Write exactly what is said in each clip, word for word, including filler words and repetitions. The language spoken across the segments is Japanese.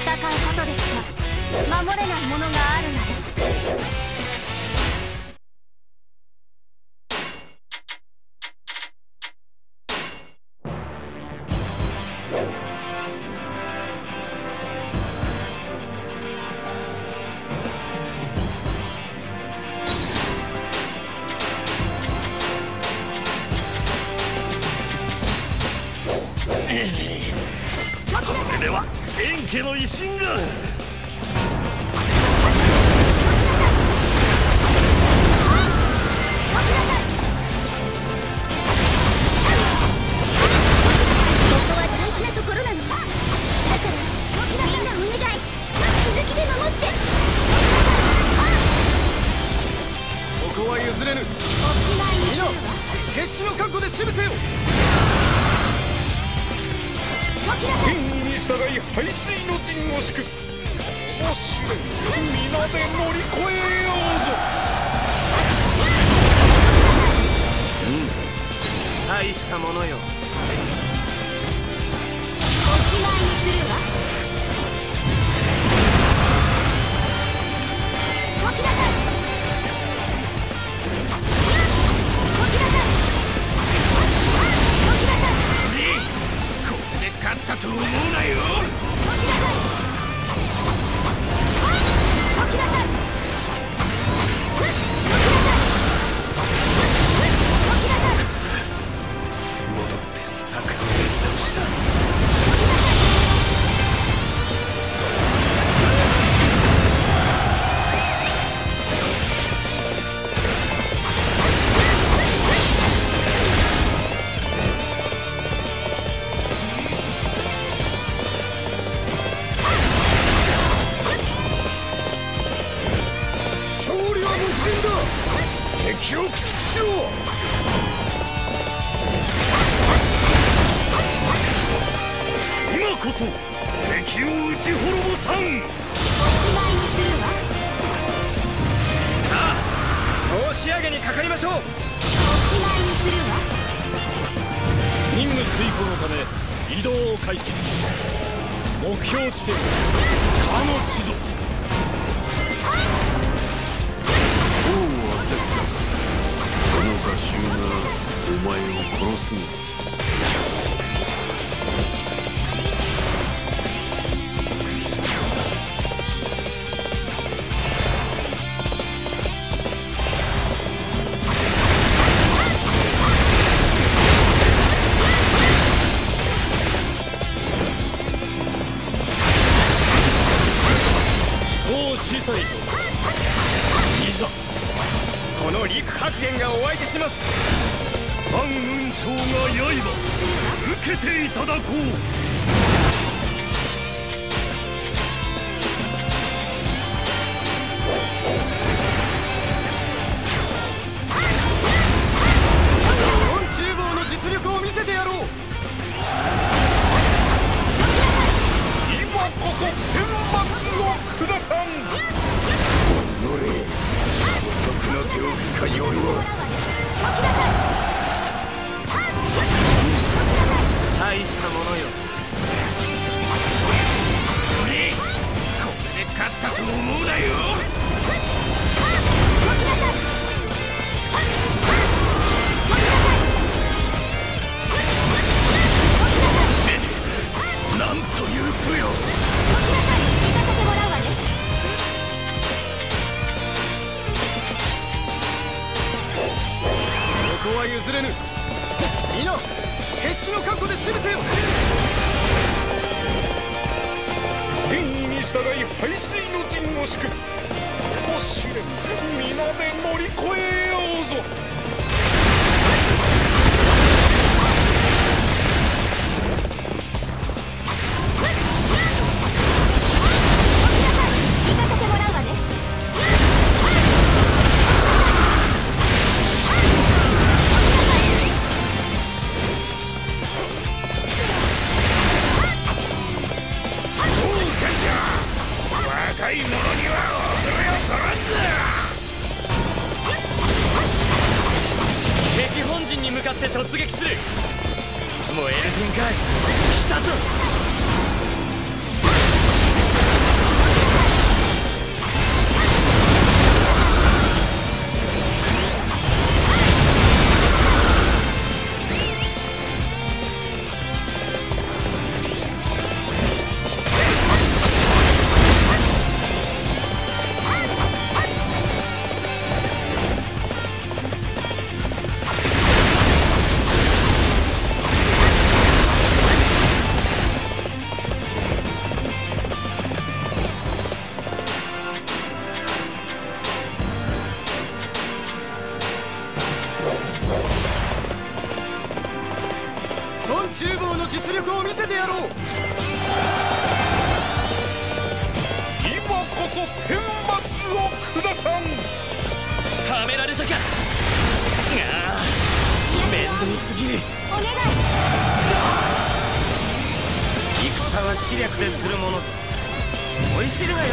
戦うことでしか守れないものがあるなら。 これでは円家の威信が。 譲れぬ。みんな決死の覚悟で守備せよ。 天意に従い背水の陣を敷く。面白い皆で乗り越えようぞ。 うん、大したものよ。 おしまいにするわ。起きなさい。 勝ったと思うなよ。戻って策を練り直した。敵を駆逐しろ。今こそ敵を撃ち滅ぼさん。おしまいにするわ。 さあ総仕上げにかかりましょう。おしまいにするわ。 任務遂行のため移動を開始。目標地点かの地蔵。この画集がお前を殺すのだ。当司祭といざ。 この陸白玄がお相手します。 万雲長が刃受けていただこう。 本厨房の実力を見せてやろう。 今こそ天罰を下さん。おのれ姑息な手を使いおるわ。 大したものよ。俺これで勝ったと思うなよ。なんという武よ。 ここは譲れぬ。みんな決死の覚悟で守備せよ。 天意に従い背水の陣を敷く。お試練皆で乗り越えようぞ。 若い者には遅れを取らず。 敵本陣に向かって突撃する。燃える展開来たぞ。 は知略でするものぞ。追い知るがよい。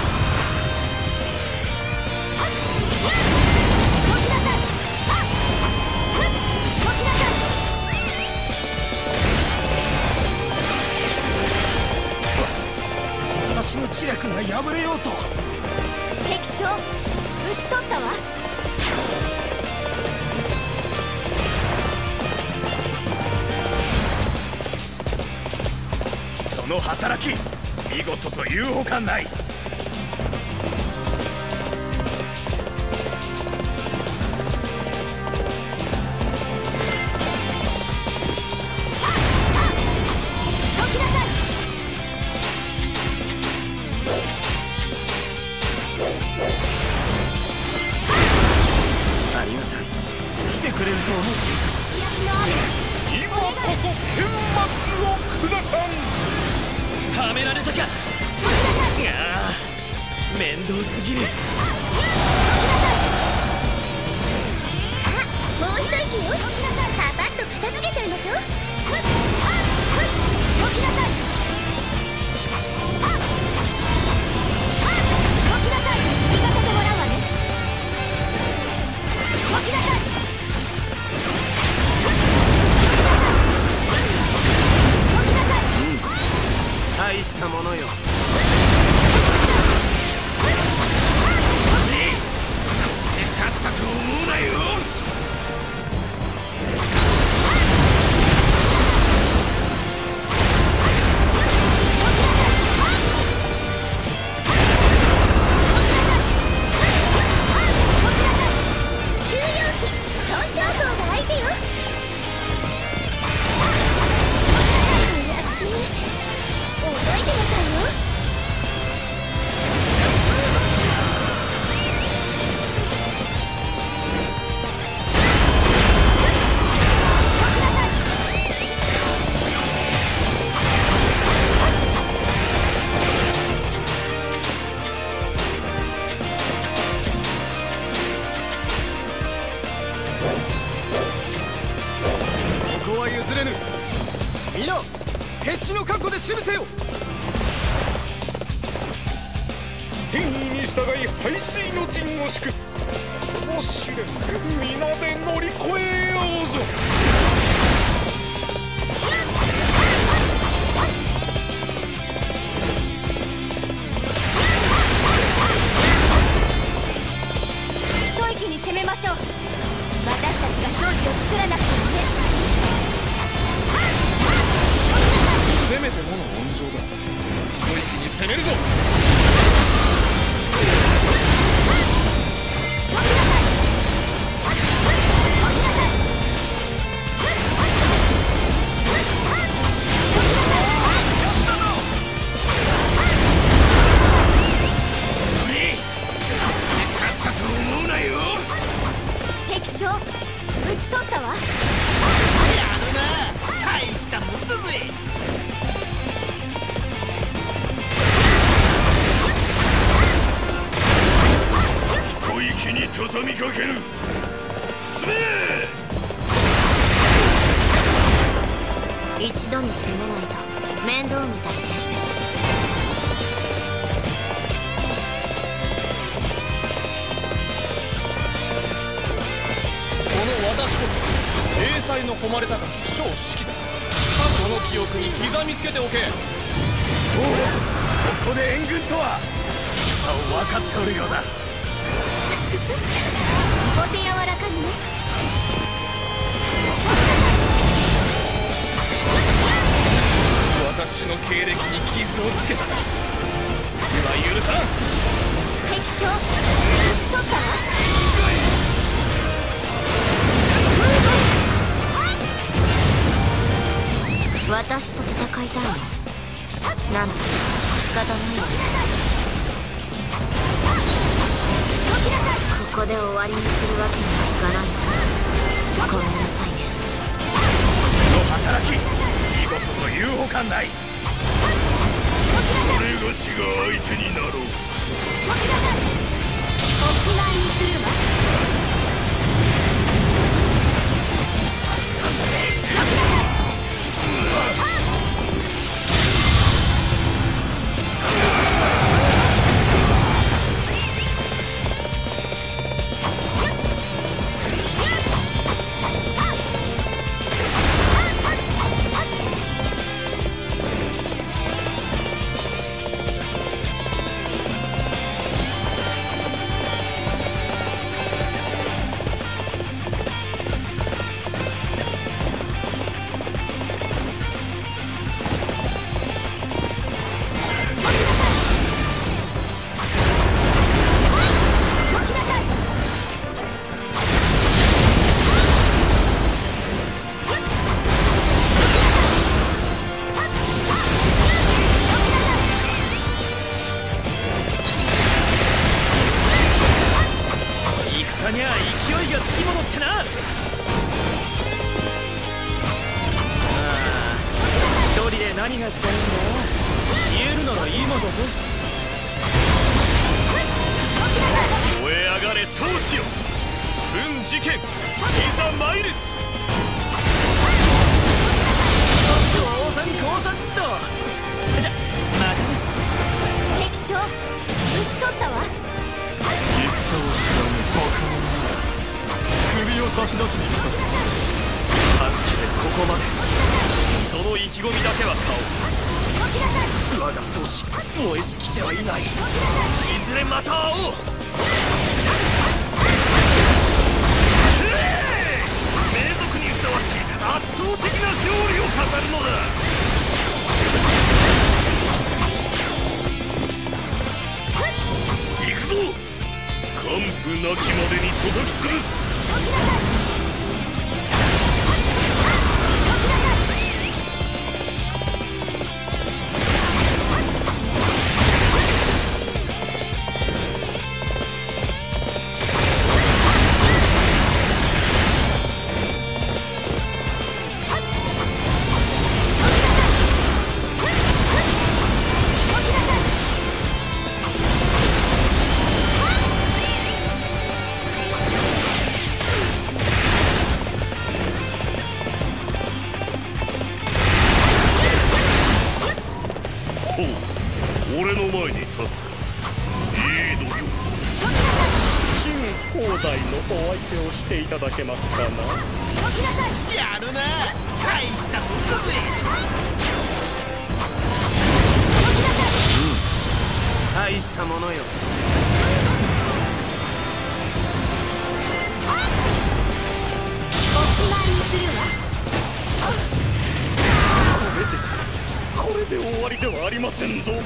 私の知略が破れようと。 敵将討ち取ったわ。 その働き見事というほかない。 ありがたい。来てくれると思っていたぞ。 今こそ天罰を下さん。 はめられたか。ああ、面倒すぎる。 もう一息よ。パパッと片付けちゃいましょう。起きなさい。起きなさい。行かせてもらうわね。起きなさい。 大したものよ。 勝ったと思うなよ。 休養期損傷校が相手よ。悔しい。覚えてなさいよ。 ここは譲れぬ。皆決死の覚悟で守備せよ。 天意に従い背水の陣を敷く。もしれ皆で乗り越えようぞ。 一息に攻めましょう。私たちが勝機を作らなくてもね。 せめてもの温情だ。一息に攻めるぞ。 敵将討ち取ったわ。 やるな。大したもんだぜ。一息に畳みかける。進め。 一度に攻めないと面倒みたいね。 この私こそ英才の誉れ高き小式だ。その記憶に刻みつけておけ。 おお、ここで援軍とは戦を分かっておるようだ。 お手柔らかにね。 私の経歴に傷をつけたら次は許さん。 敵将討ち取ったわ。私と戦いたいのなら仕方ないわ。ここで終わりにするわけにはいかないわ。ごめんなさいね。 の働き見事というほかない。俺がしが相手になろう。 おしまいにするわ。 だぜ。 燃え上がれ闘志よ、奮事件いざ参る。 当然降参っと。じゃまたね。 敵将討ち取ったわ。 戦を知らぬバカ者だ。首を差し出しに来た。短期でここまで。その意気込みだけは買おう。我が闘志燃え尽きてはいない。いずれまた会おう。名族にふさわしい圧倒的な勝利を飾るのだ。行くぞ。完膚なきまでに叩き潰す。俺の前に立つか。いい度胸。陳広大のお相手をしていただけますかな。 やるな。大したもんだぜ。大したものよ。 おしまいにするわ。 これで終わりではありませんぞ。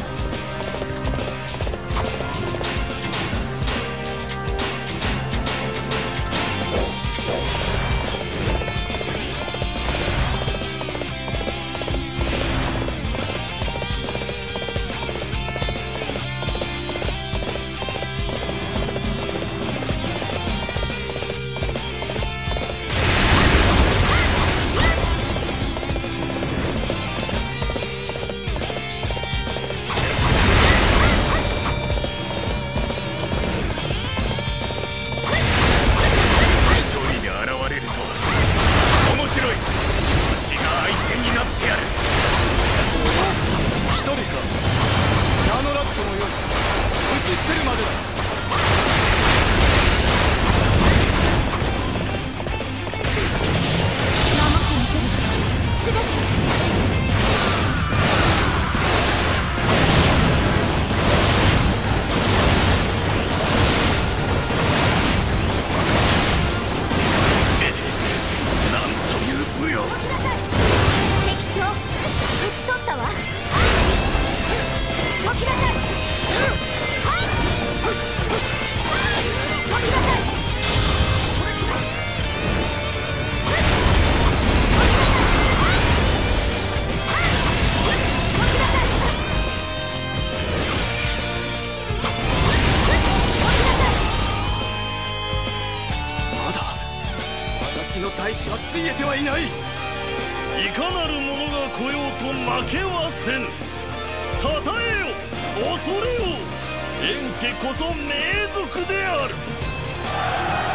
私の大志はついえてはいない。 いかなる者が来ようと負けはせぬ。たたえよ、恐れよ。円家こそ名族である。